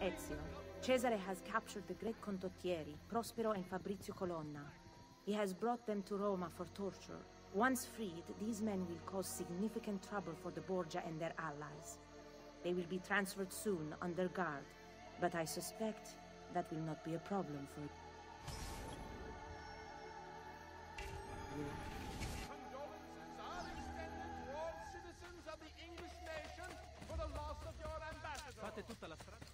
Ezio. Cesare has captured the great condottieri, Prospero and Fabrizio Colonna. He has brought them to Roma for torture. Once freed, these men will cause significant trouble for the Borgia and their allies. They will be transferred soon under guard, but I suspect that will not be a problem for you. Condolences are extended to all citizens of the English nation for the loss of your ambassador. Fate tutta la strada.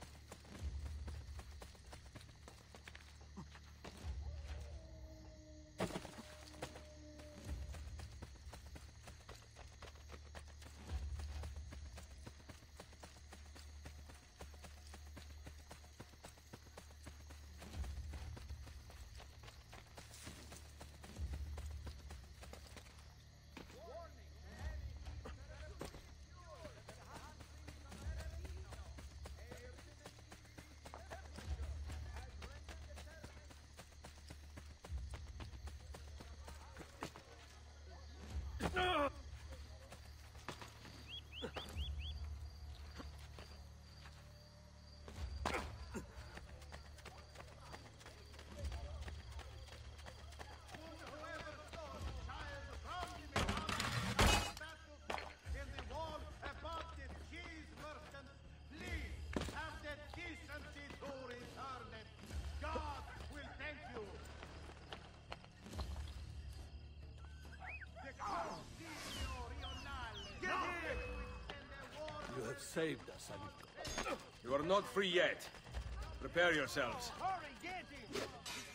You have saved us, amico. You are not free yet. Prepare yourselves. Hurry, get it!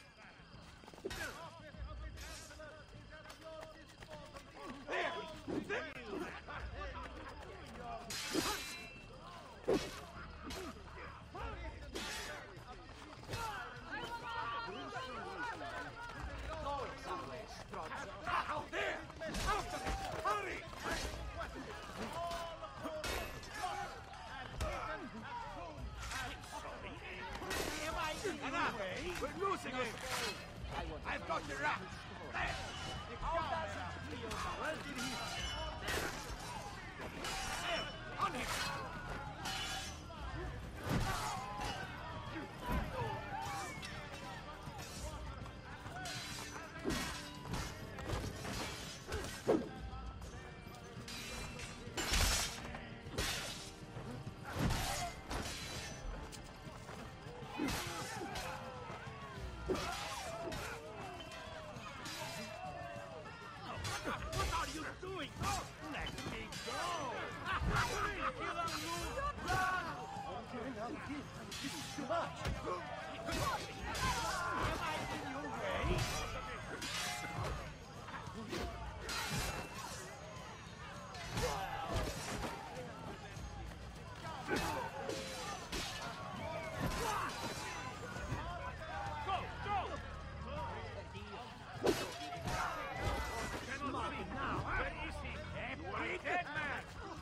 We're losing it! I've got you wrapped! There! How does it feel? Where did he... There! On him! What are you doing? Oh, let me go! This is too much. Am I in your way? Go! Go! Cannot be now. Where is he? Dead man!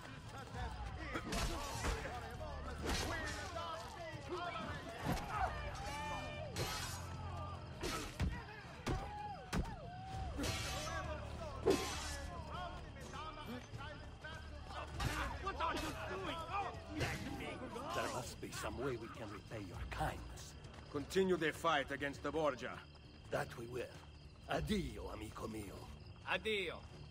What are you doing? Oh, let me go! There must be some way we can repay your kindness. Continue the fight against the Borgia. That we will. Addio, amico mio. Addio.